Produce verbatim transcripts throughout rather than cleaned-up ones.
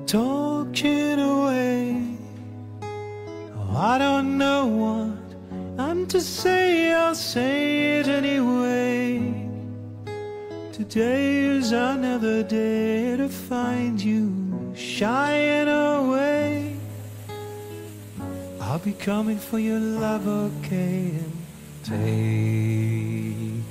talking away. Oh, I don't know what I'm to say, I'll say it anyway. Today is another day to find you shying away. I'll be coming for your love, okay, and take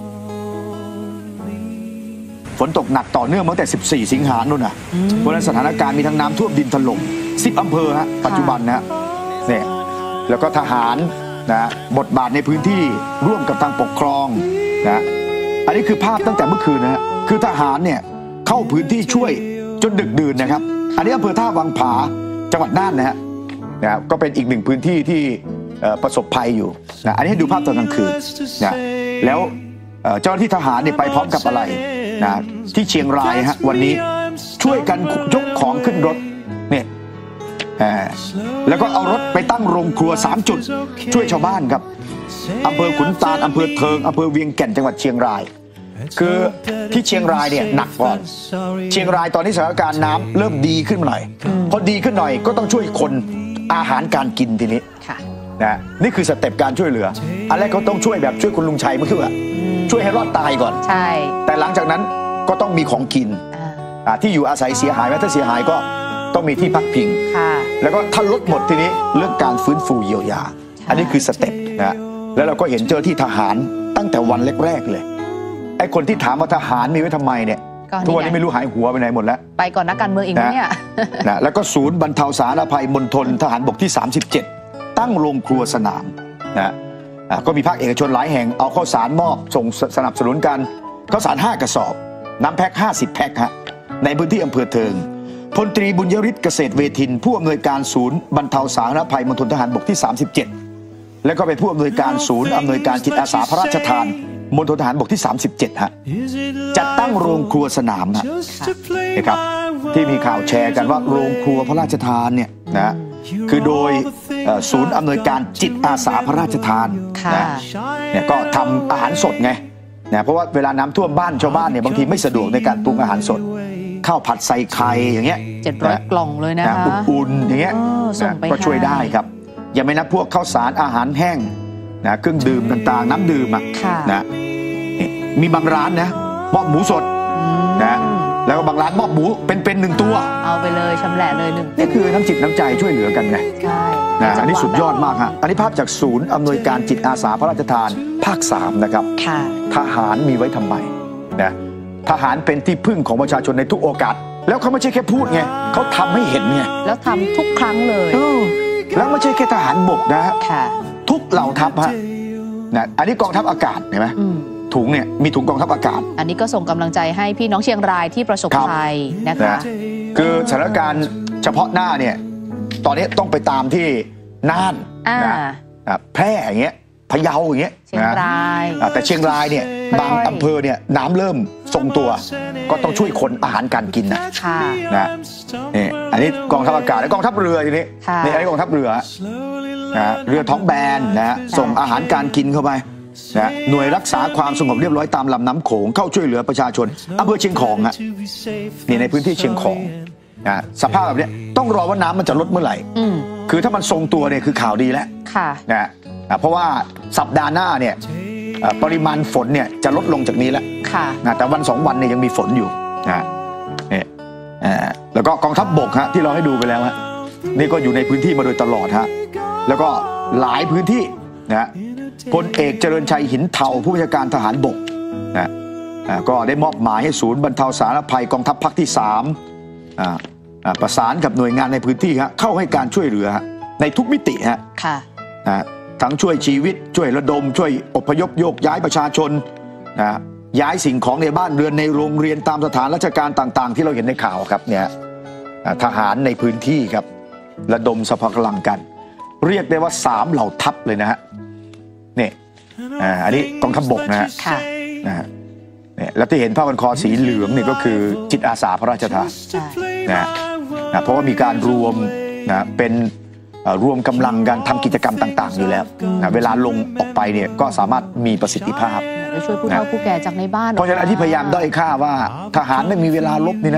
on me. ฝนตกหนักต่อเนื่องตั้งแต่สิบสี่สิงหาคมนู่นน่ะเพราะฉะนั้นสถานการณ์มีทั้งน้ำท่วมดินถล่มสิบอำเภอฮะปัจจุบันนะเนี่ยแล้วก็ทหารนะบทบาทในพื้นที่ร่วมกับทางปกครองนะอันนี้คือภาพตั้งแต่เมื่อคืนนะฮะคือทหารเนี่ยเข้าพื้นที่ช่วยจนดึกดื่นนะครับอันนี้อำเภอท่าวังผาจังหวัดน่านนะฮะนะก็เป็นอีกหนึ่งพื้นที่ที่ประสบภัยอยู่นะอันนี้ให้ดูภาพตอนกลางคืนนะแล้วเจ้าหน้าที่ทหารเนี่ยไปพร้อมกับอะไรนะที่เชียงรายฮะวันนี้ช่วยกันยกของขึ้นรถเนี่ยแล้วก็เอารถไปตั้งโรงครัวสามจุดช่วยชาวบ้านครับอำเภอขุนตาลอำเภอเทิงอำเภอเวียงแก่นจังหวัดเชียงรายคือที่เชียงรายเนี่ยหนักก่อนเชียงรายตอนนี้สถานการณ์น้ำเริ่มดีขึ้นหน่อยพอดีขึ้นหน่อยก็ต้องช่วยคนอาหารการกินทีนี้นะนี่คือสเต็ปการช่วยเหลืออันแรกเขาต้องช่วยแบบช่วยคุณลุงชัยเมื่อคืนช่วยให้รอดตายก่อนใช่แต่หลังจากนั้นก็ต้องมีของกินที่อยู่อาศัยเสียหายไหมถ้าเสียหายก็ต้องมีที่พักพิงแล้วก็ถ้าลดหมดทีนี้เรื่องการฟื้นฟูเยียวยาอันนี้คือสเต็ปนะแล้วเราก็เห็นเจ้าที่ทหารตั้งแต่วันแรกๆเลยไอ้คนที่ถามว่าทหารมีไว้ทำไมเนี่ยทุกวันนี้ไม่รู้หายหัวไปไหนหมดแล้วไปก่อนนักการเมืองอีกเนี่ยนะแล้วก็ศูนย์บรรเทาสาธารณภัยมณฑลทหารบกที่สามสิบเจ็ดตั้งโรงครัวสนามนะก็มีภาคเอกชนหลายแห่งเอาข้าวสารมอบส่งสนับสนุนกันข้าวสารห้ากระสอบน้ำแพ็คห้าสิบแพ็คฮะในพื้นที่อำเภอเทิงพลตรีบุญยฤทธิ์เกษตรเวทินผู้อำนวยการศูนย์บรรเทาสาธารณภัยมณฑลทหารบกที่สามสิบเจ็ดและก็เป็นผู้อำนวยการศูนย์อำนวยการจิตอาสาพระราชทานมณฑลทหารบกที่สามสิบเจ็ดฮะจัดตั้งโรงครัวสนามฮะนะครับที่มีข่าวแชร์กันว่าโรงครัวพระราชทานเนี่ยนะคือโดยศูนย์อำนวยการจิตอาสาพระราชทานนะเนี่ยก็ทำอาหารสดไงนะเพราะว่าเวลาน้ำท่วมบ้านชาวบ้านเนี่ยบางทีไม่สะดวกในการปรุงอาหารสดข้าวผัดใส่ไข่อย่างเงี้ยเจ็ดร้อยกล่องเลยนะคะอุ่นๆอย่างเงี้ยก็ช่วยได้ครับอย่าไม่นับพวกข้าวสารอาหารแห้งนะเครื่องดื่มต่างๆน้ำดื่มอ่ะนะมีบางร้านนะมอบหมูสดนะแล้วก็บางร้านมอบหมูเป็นๆหนึ่งตัวเอาไปเลยชำแหละเลยหนึ่งนี่คือน้ำจิตน้ำใจช่วยเหลือกันไงใช่นะอันนี้สุดยอดมากฮะอันนี้ภาพจากศูนย์อำนวยการจิตอาสาพระราชทานภาคสามนะครับทหารมีไว้ทำไมนะทหารเป็นที่พึ่งของประชาชนในทุกโอกาสแล้วเขาไม่ใช่แค่พูดไงเขาทำให้เห็นไงแล้วทำทุกครั้งเลยแล้วไม่ใช่แค่ทหารบกนะฮะทุกเหล่าทัพฮะนะอันนี้กองทัพอากาศเห็นไหมถุงเนี่ยมีถุงกองทัพอากาศอันนี้ก็ส่งกำลังใจให้พี่น้องเชียงรายที่ประสบภัยนะคะคือสถานการณ์เฉพาะหน้าเนี่ยตอนนี้ต้องไปตามที่น่านนะแพร่อย่างเงี้ยพะเยาอย่างเงี้ยเชียงรายแต่เชียงรายเนี่ยบางอำเภอเนี่ยน้ำเริ่มทรงตัวก็ต้องช่วยคนอาหารการกินนะนะนี่อันนี้กองทัพอากาศและกองทัพเรือทีนี้นี่อันนี้กองทัพเรือนะเรือท้องแบนนะส่งอาหารการกินเข้าไปนะหน่วยรักษาความสงบเรียบร้อยตามลำน้ำโขงเข้าช่วยเหลือประชาชนอำเภอเชียงของฮะนี่ในพื้นที่เชียงของนะสภาพแบบนี้ต้องรอว่าน้ำมันจะลดเมื่อไหร่คือถ้ามันทรงตัวเนี่ยคือข่าวดีแล้วนะเพราะว่าสัปดาห์หน้าเนี่ยปริมาณฝนเนี่ยจะลดลงจากนี้แล้วนะแต่วันสองวันเนี่ยยังมีฝนอยู่นะเนี่ยแล้วก็กองทัพบกฮะที่เราให้ดูไปแล้วฮะนี่ก็อยู่ในพื้นที่มาโดยตลอดฮะแล้วก็หลายพื้นที่นะพลเอกเจริญชัยหินเทาผู้บัญชาการทหารบกนะก็ได้มอบหมายให้ศูนย์บรรเทาสาธารณภัยกองทัพภาคที่สามประสานกับหน่วยงานในพื้นที่ฮะเข้าให้การช่วยเหลือในทุกมิติฮะทั้งช่วยชีวิตช่วยระดมช่วยอพยพโยกย้ายประชาชนนะย้ายสิ่งของในบ้านเรือนในโรงเรียนตามสถานราชการต่างๆที่เราเห็นในข่าวครับเนี่ยทหารในพื้นที่ครับระดมสรรพกำลังกันเรียกได้ว่าสามเหล่าทัพเลยนะฮะนี่อันนี้กองทัพบกนะฮะนะฮะแล้วที่เห็นผ้าพันคอสีเหลืองนี่ก็คือจิตอาสาพระราชทานนะเพราะว่ามีการรวมนะเป็นรวมกำลังการทำกิจกรรมต่างๆอยู่แล้วนะเวลาลงออกไปเนี่ยก็สามารถมีประสิทธิภาพช่วยผู้เฒ่าผู้แก่จากในบ้านเพราะฉะนั้นที่พยายามด้อยค่าว่าทหารไม่มีเวลาลบนี่นะ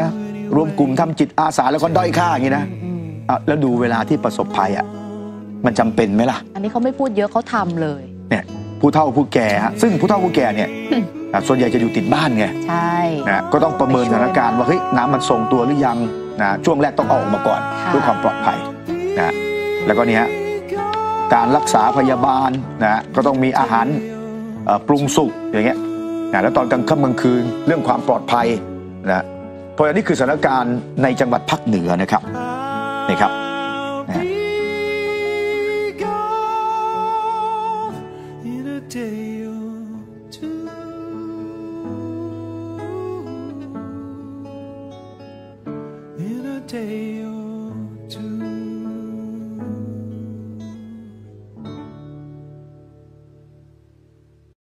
รวมกลุ่มทำจิตอาสาแล้วก็ด้อยค่าอย่างนี้นะอ่ะแล้วดูเวลาที่ประสบภัยอ่ะมันจำเป็นไหมล่ะอันนี้เขาไม่พูดเยอะเขาทำเลยเนี่ยผู้เฒ่าผู้แก่ฮะซึ่งผู้เฒ่าผู้แก่เนี่ยส่วนใหญ่จะอยู่ติดบ้านไงใช่นะก็ต้องประเมินสถานการณ์ว่าเฮ้ยน้ำมันทรงตัวหรือยังนะช่วงแรกต้องเอาออกมาก่อนเพื่อความปลอดภัยนะแล้วก็เนี้ยการรักษาพยาบาลนะก็ต้องมีอาหารปรุงสุกอย่างเงี้ยนะแล้วตอนกลางค่ำกลางคืนเรื่องความปลอดภัยนะเพราะอันนี้คือสถานการณ์ในจังหวัดภาคเหนือนะครับนี่ครับนะ